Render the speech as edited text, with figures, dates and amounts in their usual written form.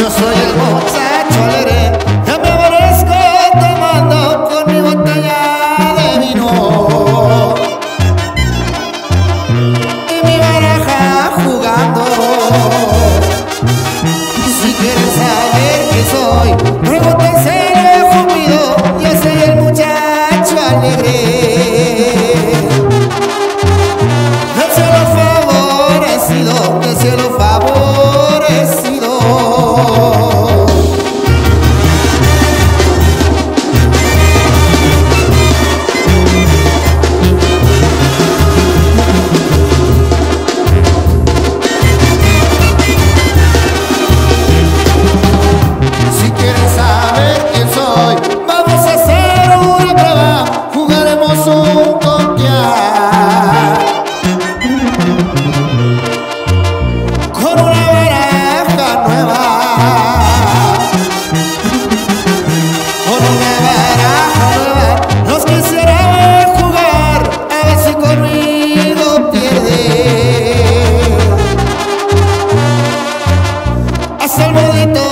Yo soy el muchacho alegre, ya me amanezco tomando con mi botella de vino y mi baraja jugando. Si quieren saber qué soy, pregúntenselo a Cupido. Yo soy el muchacho alegre, del cielo favorecido, del cielo favorecido. Si quieren saber quién soy, vamos a hacer una prueba, jugaremos un contear con una baraja nueva, con una baraja nueva. Los quisiera jugar, a ver si conmigo pierde. Haz el modito